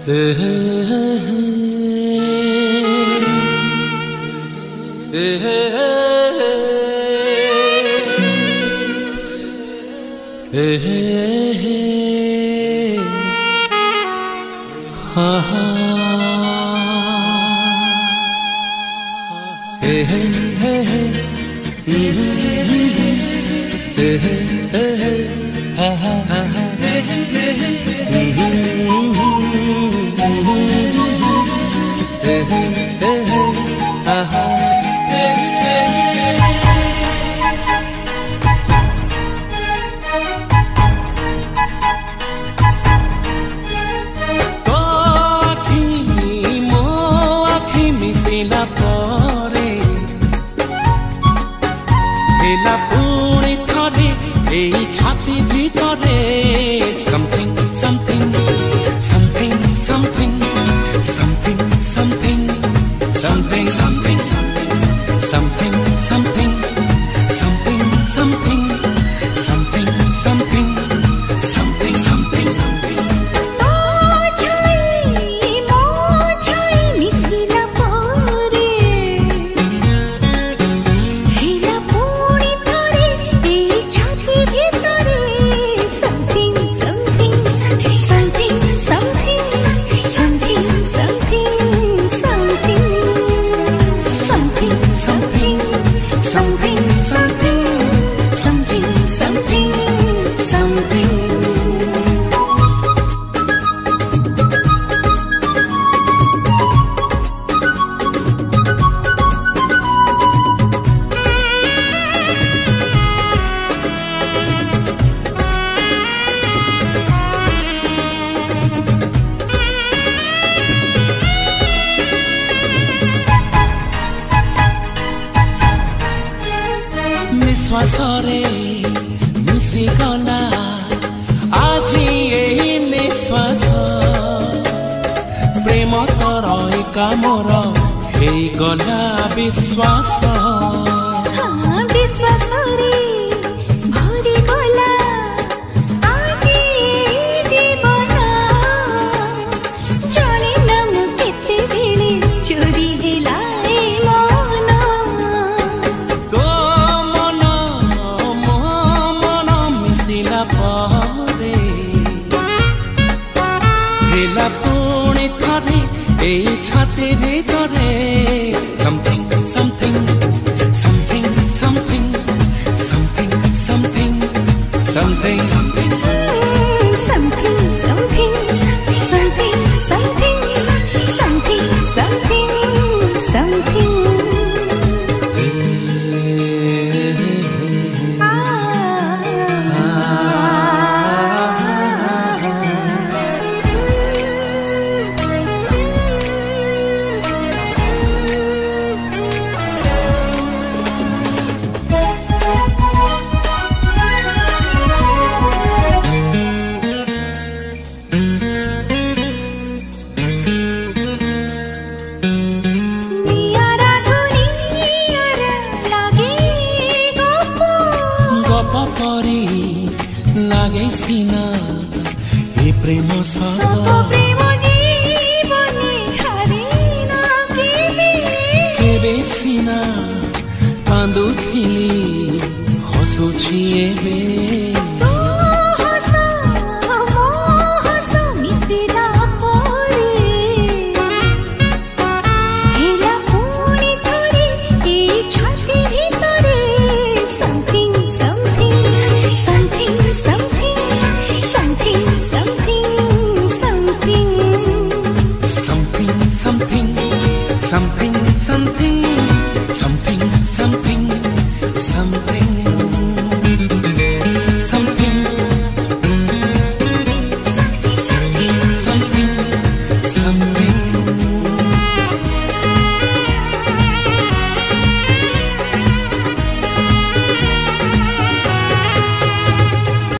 निश्वासरे मिसी गला आजी एही निश्वास प्रेम तोर एका मोर हे गला विश्वास विश्वासरे भरि गला आजी जीवन जाने नम केते बेले चोरी हेला छाते भीतरे something something something something something something something something something something something something something something लागे सीना ये प्रेम सदा प्रेम जीवने हरिना केबे सीना कांदुथिली हसुछि एबे